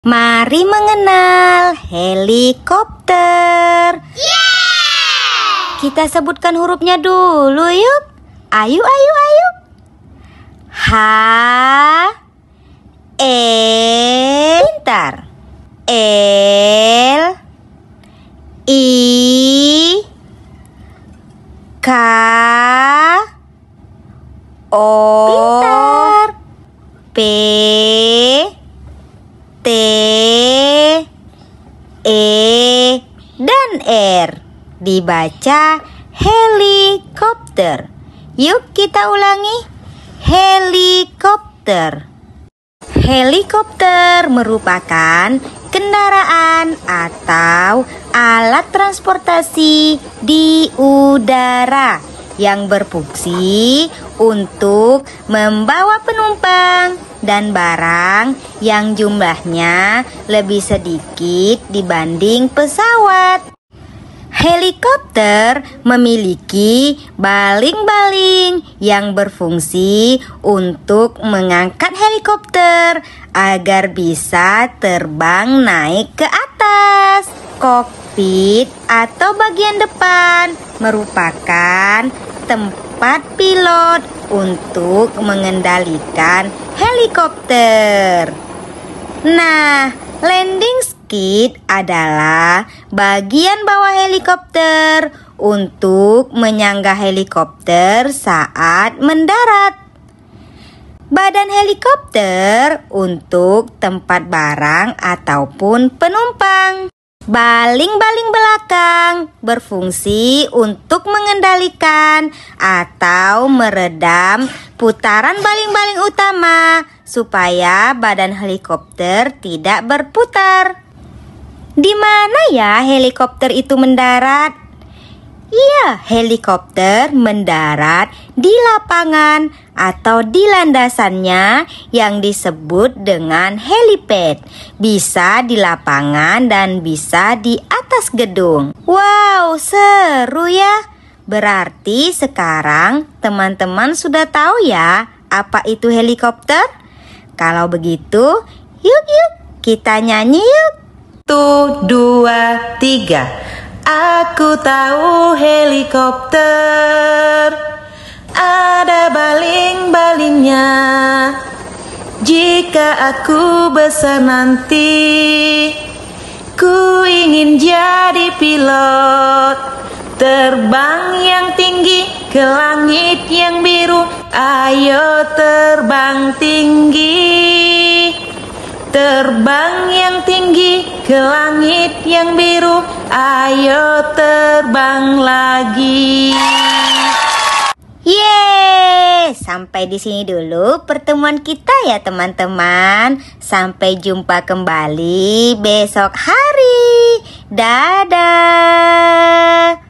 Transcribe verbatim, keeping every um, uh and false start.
Mari mengenal helikopter. Yeah! Kita sebutkan hurufnya dulu yuk. Ayo, ayo, ayo. H, E, pintar. L, I, K, O, pintar. P, T, E, dan R. Dibaca helikopter. Yuk kita ulangi. Helikopter. Helikopter merupakan kendaraan atau alat transportasi di udara yang berfungsi untuk membawa penumpang dan barang yang jumlahnya lebih sedikit dibanding pesawat. Helikopter memiliki baling-baling yang berfungsi untuk mengangkat helikopter agar bisa terbang naik ke atas. Kokpit atau bagian depan merupakan tempat pilot untuk mengendalikan helikopter. Nah, landing skid adalah bagian bawah helikopter untuk menyangga helikopter saat mendarat. Badan helikopter untuk tempat barang ataupun penumpang. Baling-baling belakang berfungsi untuk mengendalikan atau meredam putaran baling-baling utama supaya badan helikopter tidak berputar. Di mana ya helikopter itu mendarat? Iya, helikopter mendarat di lapangan atau di landasannya yang disebut dengan helipad. Bisa di lapangan dan bisa di atas gedung. Wow, seru ya. Berarti sekarang teman-teman sudah tahu ya apa itu helikopter? Kalau begitu, yuk yuk kita nyanyi yuk. Satu, dua, tiga. Aku tahu helikopter, ada baling-balingnya. Jika aku besar nanti, ku ingin jadi pilot. Terbang yang tinggi ke langit yang biru. Ayo terbang tinggi. Terbang yang tinggi ke langit yang biru. Ayo terbang lagi. Yeay, sampai di sini dulu pertemuan kita ya teman-teman. Sampai jumpa kembali besok hari. Dadah.